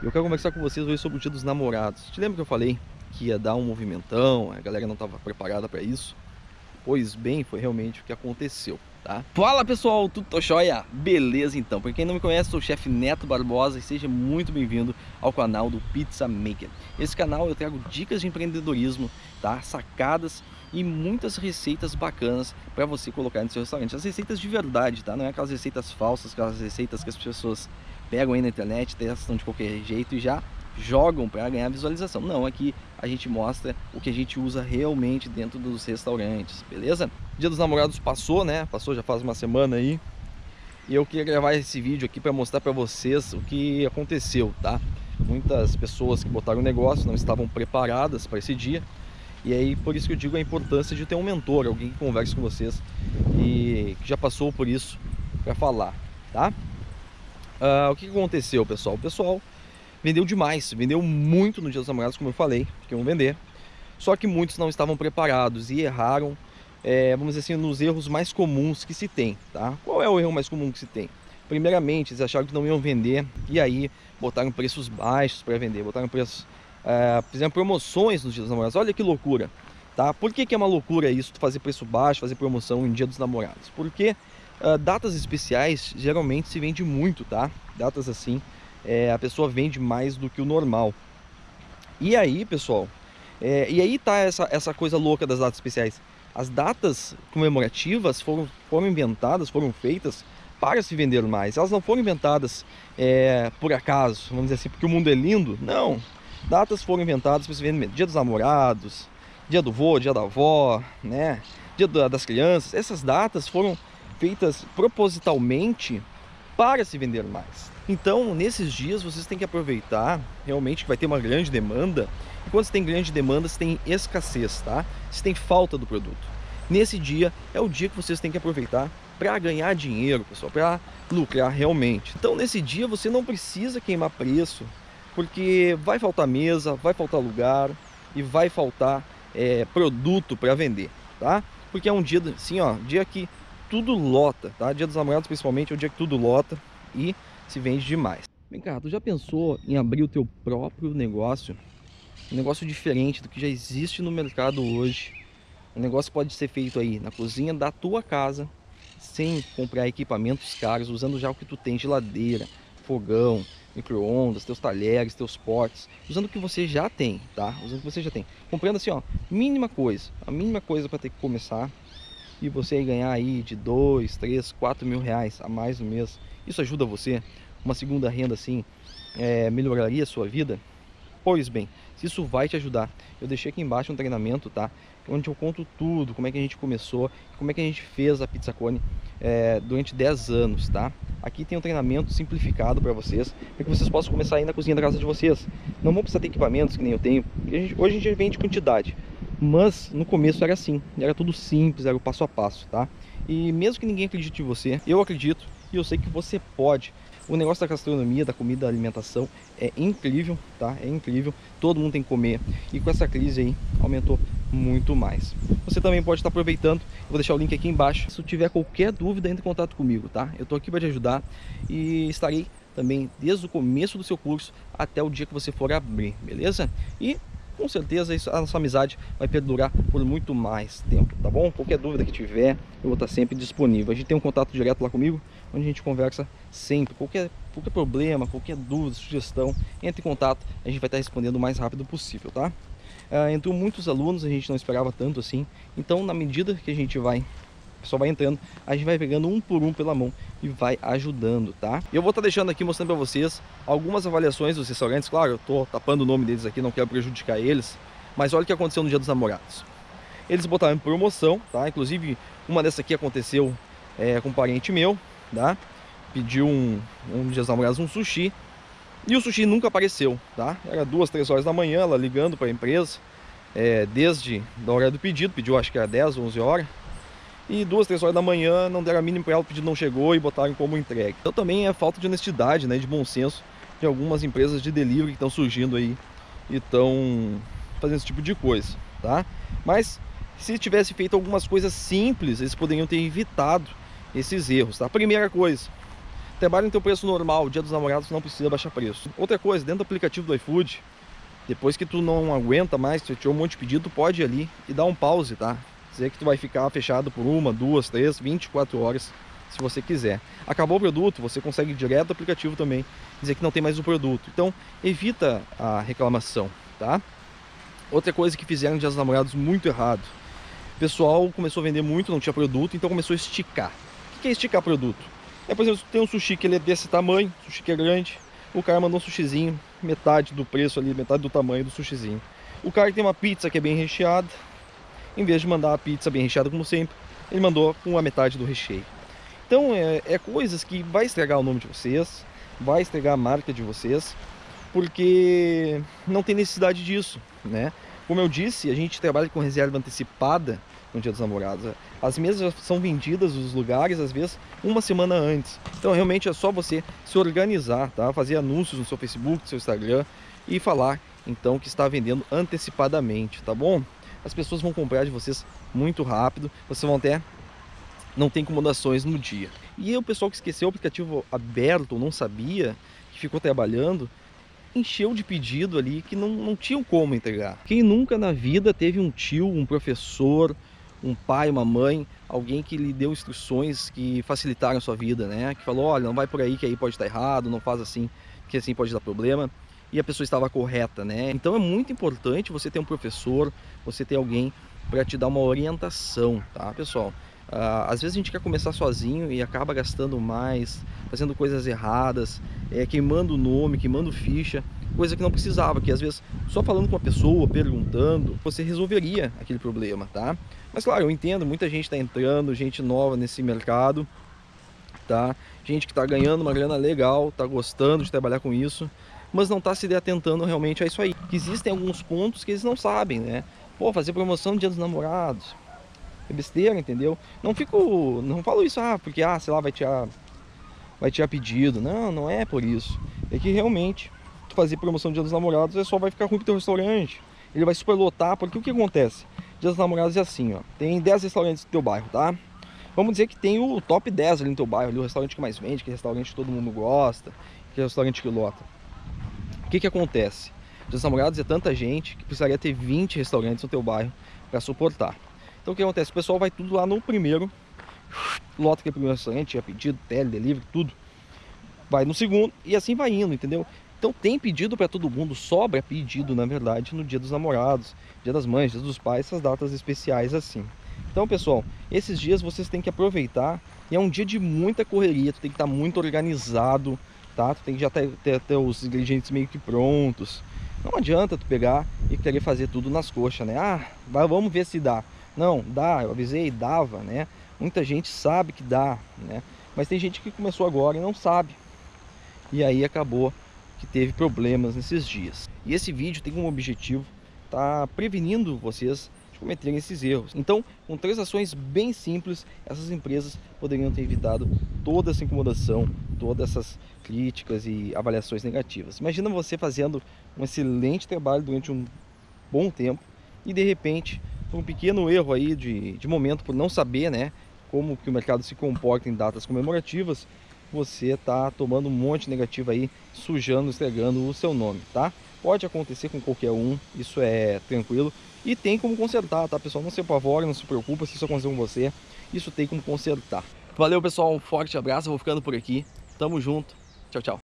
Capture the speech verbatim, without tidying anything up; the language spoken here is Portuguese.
Eu quero conversar com vocês hoje sobre o Dia dos Namorados. Te lembra que eu falei que ia dar um movimentão, a galera não estava preparada para isso? Pois bem, foi realmente o que aconteceu, tá? Fala pessoal, tudo jóia? Beleza então, para quem não me conhece, sou o chefe Neto Barbosa e seja muito bem-vindo ao canal do Pizza Maker. Esse canal eu trago dicas de empreendedorismo, tá? Sacadas e muitas receitas bacanas para você colocar no seu restaurante. As receitas de verdade, tá? Não é aquelas receitas falsas, aquelas receitas que as pessoas pegam aí na internet, testam de qualquer jeito e já jogam para ganhar visualização. Não, aqui a gente mostra o que a gente usa realmente dentro dos restaurantes, beleza? Dia dos Namorados passou, né? Passou já faz uma semana aí. E eu queria gravar esse vídeo aqui para mostrar para vocês o que aconteceu, tá? Muitas pessoas que botaram o negócio não estavam preparadas para esse dia. E aí, por isso que eu digo a importância de ter um mentor, alguém que converse com vocês e que já passou por isso para falar, tá? Uh, o que aconteceu, pessoal? O pessoal vendeu demais, vendeu muito no Dia dos Namorados, como eu falei, que iam vender. Só que muitos não estavam preparados e erraram, é, vamos dizer assim, nos erros mais comuns que se tem, tá? Qual é o erro mais comum que se tem? Primeiramente, eles acharam que não iam vender e aí botaram preços baixos para vender, botaram preços, é, fizeram promoções nos Dias dos Namorados. Olha que loucura, tá? Por que que é uma loucura isso, fazer preço baixo, fazer promoção em Dia dos Namorados? Porque uh, datas especiais geralmente se vende muito, tá? Datas assim, é, a pessoa vende mais do que o normal. E aí, pessoal, é, e aí tá essa, essa coisa louca das datas especiais. As datas comemorativas foram, foram inventadas, foram feitas para se vender mais. Elas não foram inventadas é, por acaso, vamos dizer assim, porque o mundo é lindo. Não, datas foram inventadas para se vender. Dia dos Namorados, dia do vô, dia da avó, né? Dia das crianças. Essas datas foram feitas propositalmente para se vender mais. Então, nesses dias, vocês têm que aproveitar, realmente que vai ter uma grande demanda. E quando você tem grande demanda, você tem escassez, tá? Você tem falta do produto. Nesse dia, é o dia que vocês têm que aproveitar para ganhar dinheiro, pessoal, para lucrar realmente. Então, nesse dia, você não precisa queimar preço, porque vai faltar mesa, vai faltar lugar e vai faltar é, produto para vender, tá? Porque é um dia, assim, ó, dia que tudo lota, tá? Dia dos Namorados, principalmente, é o dia que tudo lota e se vende demais. Vem cá, tu já pensou em abrir o teu próprio negócio? Um negócio diferente do que já existe no mercado hoje. O negócio pode ser feito aí na cozinha da tua casa, sem comprar equipamentos caros, usando já o que tu tem, geladeira, fogão, micro-ondas, teus talheres, teus potes, usando o que você já tem, tá? Usando o que você já tem. Comprando assim, ó, mínima coisa, a mínima coisa para ter que começar. E você ganhar aí de dois, três, quatro mil reais a mais no mês. Isso ajuda você? Uma segunda renda assim, é, melhoraria a sua vida? Pois bem, se isso vai te ajudar, eu deixei aqui embaixo um treinamento, tá? Onde eu conto tudo, como é que a gente começou, como é que a gente fez a Pizza Cone é, durante dez anos, tá? Aqui tem um treinamento simplificado para vocês, para que vocês possam começar aí na cozinha da casa de vocês. Não vão precisar ter equipamentos que nem eu tenho, porque a gente, hoje a gente vende quantidade. Mas no começo era assim, era tudo simples, era o passo a passo, tá? E mesmo que ninguém acredite em você, eu acredito e eu sei que você pode. O negócio da gastronomia, da comida, da alimentação é incrível, tá? É incrível, todo mundo tem que comer. E com essa crise aí, aumentou muito mais. Você também pode estar aproveitando, eu vou deixar o link aqui embaixo. Se tiver qualquer dúvida, entre em contato comigo, tá? Eu tô aqui para te ajudar e estarei também desde o começo do seu curso até o dia que você for abrir, beleza? E com certeza isso, a nossa amizade vai perdurar por muito mais tempo, tá bom? Qualquer dúvida que tiver, eu vou estar sempre disponível. A gente tem um contato direto lá comigo, onde a gente conversa sempre. Qualquer, qualquer problema, qualquer dúvida, sugestão, entre em contato, a gente vai estar respondendo o mais rápido possível, tá? Ah, entrou muitos alunos, a gente não esperava tanto assim, então na medida que a gente vai, o pessoal vai entrando, a gente vai pegando um por um pela mão e vai ajudando, tá? Eu vou estar deixando aqui, mostrando para vocês algumas avaliações dos restaurantes. Claro, eu tô tapando o nome deles aqui, não quero prejudicar eles, mas olha o que aconteceu no Dia dos Namorados. Eles botaram em promoção, tá? Inclusive, uma dessa aqui aconteceu é, com um parente meu, tá? Pediu um, um Dia dos Namorados um sushi, e o sushi nunca apareceu, tá? Era duas, três horas da manhã, ela ligando para a empresa, é, desde a hora do pedido, pediu acho que era dez, onze horas, e duas, três horas da manhã não deram a mínima para ela, o pedido não chegou e botaram como entregue. Então também é falta de honestidade, né, de bom senso de algumas empresas de delivery que estão surgindo aí e estão fazendo esse tipo de coisa, tá? Mas se tivesse feito algumas coisas simples, eles poderiam ter evitado esses erros, tá? Primeira coisa, trabalha no teu preço normal, Dia dos Namorados não precisa baixar preço. Outra coisa, dentro do aplicativo do iFood, depois que tu não aguenta mais, tu tirou um monte de pedido, tu pode ir ali e dar um pause, tá? Dizer que tu vai ficar fechado por uma, duas, três, vinte e quatro horas, se você quiser. Acabou o produto, você consegue ir direto do aplicativo também, dizer que não tem mais o produto. Então, evita a reclamação, tá? Outra coisa que fizeram no Dia dos Namorados muito errado. O pessoal começou a vender muito, não tinha produto, então começou a esticar. O que é esticar produto? É, por exemplo, tem um sushi que ele é desse tamanho, sushi que é grande, o cara mandou um sushizinho, metade do preço ali, metade do tamanho do sushizinho. O cara que tem uma pizza que é bem recheada, em vez de mandar a pizza bem recheada como sempre, ele mandou com a metade do recheio. Então é, é coisas que vai estragar o nome de vocês, vai estragar a marca de vocês, porque não tem necessidade disso, né? Como eu disse, a gente trabalha com reserva antecipada no Dia dos Namorados. As mesas são vendidas nos lugares, às vezes, uma semana antes. Então, realmente, é só você se organizar, tá? Fazer anúncios no seu Facebook, no seu Instagram e falar, então, que está vendendo antecipadamente, tá bom? As pessoas vão comprar de vocês muito rápido, vocês vão até não ter incomodações no dia. E o pessoal que esqueceu o aplicativo aberto, ou não sabia, que ficou trabalhando, encheu de pedido ali que não, não tinham como entregar. Quem nunca na vida teve um tio, um professor, um pai, uma mãe, alguém que lhe deu instruções que facilitaram a sua vida, né? Que falou, olha, não vai por aí que aí pode estar errado, não faz assim, que assim pode dar problema. E a pessoa estava correta, né? Então é muito importante você ter um professor, você ter alguém para te dar uma orientação, tá, pessoal? Uh, às vezes a gente quer começar sozinho e acaba gastando mais, fazendo coisas erradas, é, queimando o nome, queimando ficha, coisa que não precisava, que às vezes só falando com a pessoa, perguntando, você resolveria aquele problema, tá? Mas claro, eu entendo, muita gente está entrando, gente nova nesse mercado, tá? Gente que está ganhando uma grana legal, está gostando de trabalhar com isso, mas não está se atentando realmente a isso aí. Que existem alguns pontos que eles não sabem, né? Pô, fazer promoção no Dia dos Namorados é besteira, entendeu? Não fico, não falo isso, ah, porque, ah, sei lá, vai tirar, vai tirar pedido. Não, não é por isso. É que realmente, tu fazer promoção no Dia dos Namorados, é só vai ficar ruim pro teu restaurante. Ele vai superlotar, porque o que acontece? Dia dos Namorados é assim, ó. Tem dez restaurantes no teu bairro, tá? Vamos dizer que tem o top dez ali no teu bairro, ali, o restaurante que mais vende, que é o restaurante que todo mundo gosta, que é o restaurante que lota. O que que acontece? Dia dos Namorados é tanta gente que precisaria ter vinte restaurantes no teu bairro para suportar. Então o que acontece? O pessoal vai tudo lá no primeiro, lota aquele primeiro restaurante, é pedido, tele, delivery, tudo. Vai no segundo e assim vai indo, entendeu? Então tem pedido para todo mundo, sobra pedido, na verdade, no Dia dos Namorados, Dia das Mães, Dia dos Pais, essas datas especiais assim. Então, pessoal, esses dias vocês têm que aproveitar, e é um dia de muita correria, tu tem que estar muito organizado, tá? Tu tem que já ter, ter, ter os ingredientes meio que prontos. Não adianta tu pegar e querer fazer tudo nas coxas, né? Ah, vai, vamos ver se dá. Não, dá, eu avisei, dava, né? Muita gente sabe que dá, né? Mas tem gente que começou agora e não sabe. E aí acabou que teve problemas nesses dias. E esse vídeo tem como objetivo tá prevenindo vocês de cometerem esses erros. Então, com três ações bem simples, essas empresas poderiam ter evitado toda essa incomodação, todas essas críticas e avaliações negativas. Imagina você fazendo um excelente trabalho durante um bom tempo e de repente, por um pequeno erro aí de, de momento, por não saber, né, como que o mercado se comporta em datas comemorativas, você está tomando um monte negativo aí, sujando, estragando o seu nome, tá? Pode acontecer com qualquer um, isso é tranquilo. E tem como consertar, tá, pessoal? Não se apavore, não se preocupa se isso acontecer com você. Isso tem como consertar. Valeu, pessoal. Um forte abraço. Eu vou ficando por aqui. Tamo junto. Tchau, tchau.